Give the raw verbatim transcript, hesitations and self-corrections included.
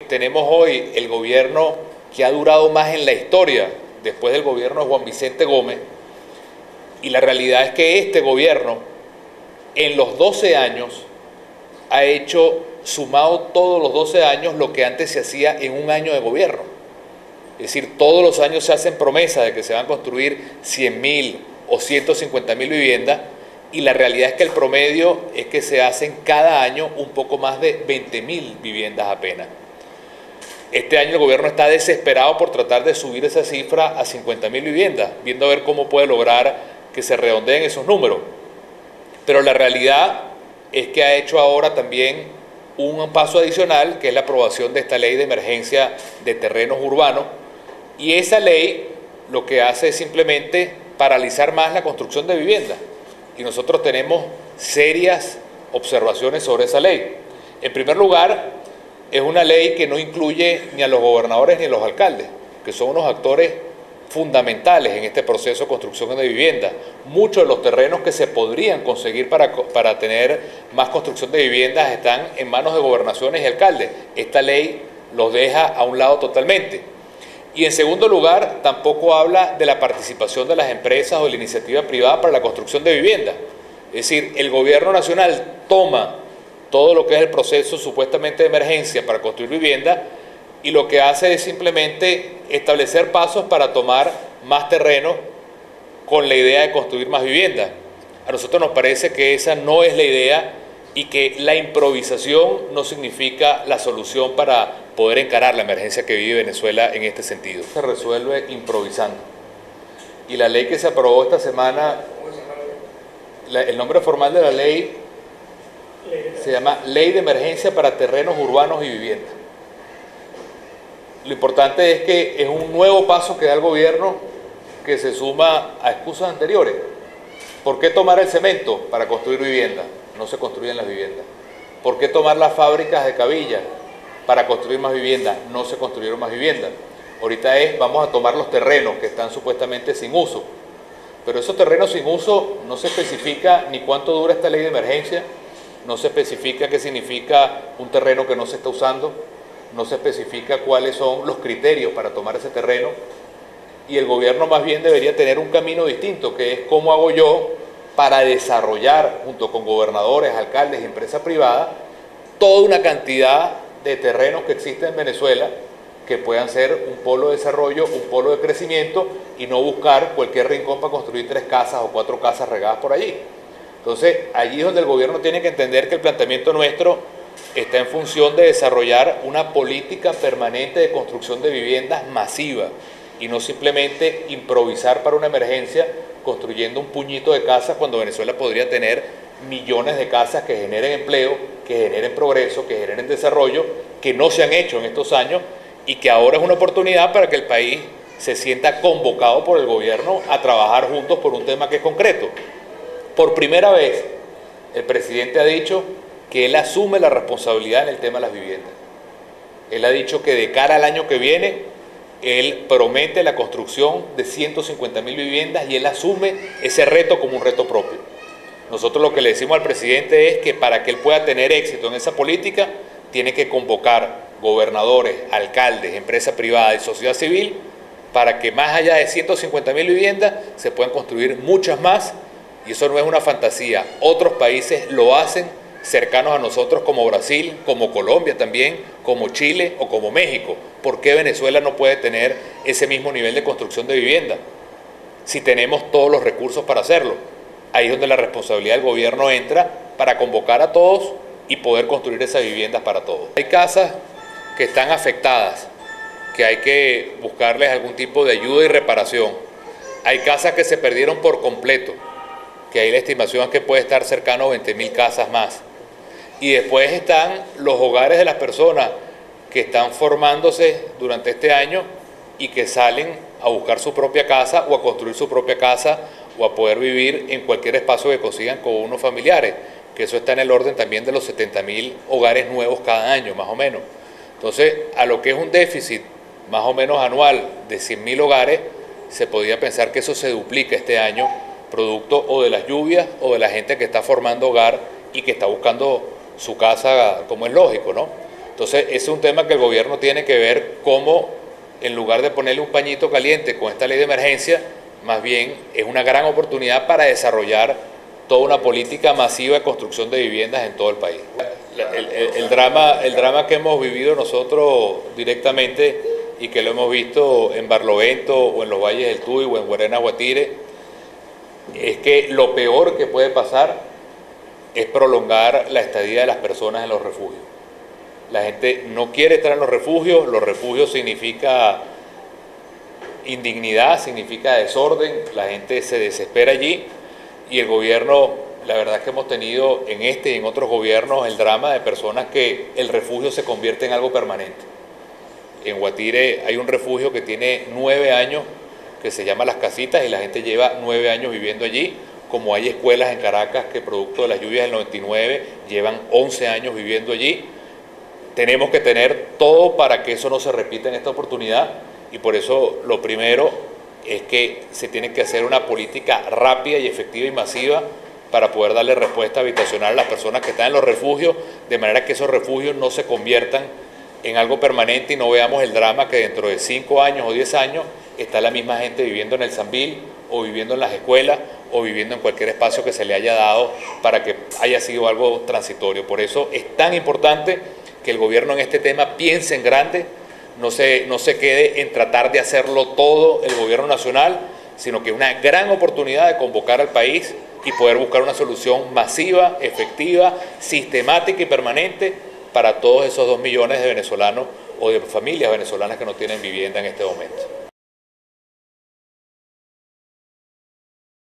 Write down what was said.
Tenemos hoy el gobierno que ha durado más en la historia después del gobierno de Juan Vicente Gómez, y la realidad es que este gobierno en los doce años ha hecho, sumado todos los doce años, lo que antes se hacía en un año de gobierno. Es decir, todos los años se hacen promesas de que se van a construir cien mil o ciento cincuenta mil viviendas, y la realidad es que el promedio es que se hacen cada año un poco más de veinte mil viviendas apenas. Este año el gobierno está desesperado por tratar de subir esa cifra a cincuenta mil viviendas, viendo a ver cómo puede lograr que se redondeen esos números. Pero la realidad es que ha hecho ahora también un paso adicional, que es la aprobación de esta ley de emergencia de terrenos urbanos, y esa ley lo que hace es simplemente paralizar más la construcción de viviendas, y nosotros tenemos serias observaciones sobre esa ley. En primer lugar, es una ley que no incluye ni a los gobernadores ni a los alcaldes, que son unos actores fundamentales en este proceso de construcción de viviendas. Muchos de los terrenos que se podrían conseguir para, para tener más construcción de viviendas están en manos de gobernaciones y alcaldes. Esta ley los deja a un lado totalmente. Y en segundo lugar, tampoco habla de la participación de las empresas o de la iniciativa privada para la construcción de viviendas. Es decir, el gobierno nacional toma todo lo que es el proceso supuestamente de emergencia para construir vivienda, y lo que hace es simplemente establecer pasos para tomar más terreno con la idea de construir más viviendas. A nosotros nos parece que esa no es la idea, y que la improvisación no significa la solución para poder encarar la emergencia que vive Venezuela en este sentido. Se resuelve improvisando. Y la ley que se aprobó esta semana, la, el nombre formal de la ley se llama Ley de Emergencia para Terrenos Urbanos y Vivienda. Lo importante es que es un nuevo paso que da el gobierno, que se suma a excusas anteriores. ¿Por qué tomar el cemento para construir viviendas? No se construyen las viviendas. ¿Por qué tomar las fábricas de cabillas para construir más viviendas? No se construyeron más viviendas. Ahorita es, vamos a tomar los terrenos que están supuestamente sin uso. Pero esos terrenos sin uso no se especifica ni cuánto dura esta ley de emergencia, no se especifica qué significa un terreno que no se está usando, no se especifica cuáles son los criterios para tomar ese terreno, y el gobierno más bien debería tener un camino distinto, que es cómo hago yo para desarrollar, junto con gobernadores, alcaldes y empresas privadas, toda una cantidad de terrenos que existen en Venezuela que puedan ser un polo de desarrollo, un polo de crecimiento, y no buscar cualquier rincón para construir tres casas o cuatro casas regadas por allí. Entonces, allí es donde el gobierno tiene que entender que el planteamiento nuestro está en función de desarrollar una política permanente de construcción de viviendas masiva, y no simplemente improvisar para una emergencia construyendo un puñito de casas, cuando Venezuela podría tener millones de casas que generen empleo, que generen progreso, que generen desarrollo, que no se han hecho en estos años, y que ahora es una oportunidad para que el país se sienta convocado por el gobierno a trabajar juntos por un tema que es concreto. Por primera vez, el presidente ha dicho que él asume la responsabilidad en el tema de las viviendas. Él ha dicho que de cara al año que viene, él promete la construcción de ciento cincuenta mil viviendas, y él asume ese reto como un reto propio. Nosotros lo que le decimos al presidente es que para que él pueda tener éxito en esa política, tiene que convocar gobernadores, alcaldes, empresa privada y sociedad civil, para que más allá de ciento cincuenta mil viviendas se puedan construir muchas más. Y eso no es una fantasía. Otros países lo hacen cercanos a nosotros, como Brasil, como Colombia también, como Chile o como México. ¿Por qué Venezuela no puede tener ese mismo nivel de construcción de vivienda si tenemos todos los recursos para hacerlo? Ahí es donde la responsabilidad del gobierno entra, para convocar a todos y poder construir esas viviendas para todos. Hay casas que están afectadas, que hay que buscarles algún tipo de ayuda y reparación. Hay casas que se perdieron por completo, que ahí la estimación es que puede estar cercano a veinte mil casas más. Y después están los hogares de las personas que están formándose durante este año y que salen a buscar su propia casa o a construir su propia casa o a poder vivir en cualquier espacio que consigan con unos familiares, que eso está en el orden también de los setenta mil hogares nuevos cada año, más o menos. Entonces, a lo que es un déficit más o menos anual de cien mil hogares, se podría pensar que eso se duplica este año, producto o de las lluvias o de la gente que está formando hogar y que está buscando su casa, como es lógico, ¿no? Entonces, ese es un tema que el gobierno tiene que ver cómo, en lugar de ponerle un pañito caliente con esta ley de emergencia, más bien es una gran oportunidad para desarrollar toda una política masiva de construcción de viviendas en todo el país. El, el, el, drama, el drama que hemos vivido nosotros directamente y que lo hemos visto en Barlovento o en los Valles del Tuy o en Guarena, Guatire, es que lo peor que puede pasar es prolongar la estadía de las personas en los refugios. La gente no quiere estar en los refugios, los refugios significa indignidad, significa desorden, la gente se desespera allí y el gobierno, la verdad es que hemos tenido en este y en otros gobiernos el drama de personas que el refugio se convierte en algo permanente. En Guatire hay un refugio que tiene nueve años que se llama Las Casitas y la gente lleva nueve años viviendo allí, como hay escuelas en Caracas que producto de las lluvias del noventa y nueve llevan once años viviendo allí. Tenemos que tener todo para que eso no se repita en esta oportunidad y por eso lo primero es que se tiene que hacer una política rápida y efectiva y masiva para poder darle respuesta habitacional a las personas que están en los refugios, de manera que esos refugios no se conviertan en algo permanente y no veamos el drama que dentro de cinco años o diez años está la misma gente viviendo en el Sambil o viviendo en las escuelas o viviendo en cualquier espacio que se le haya dado para que haya sido algo transitorio. Por eso es tan importante que el gobierno en este tema piense en grande, no se, no se quede en tratar de hacerlo todo el gobierno nacional, sino que es una gran oportunidad de convocar al país y poder buscar una solución masiva, efectiva, sistemática y permanente para todos esos dos millones de venezolanos o de familias venezolanas que no tienen vivienda en este momento.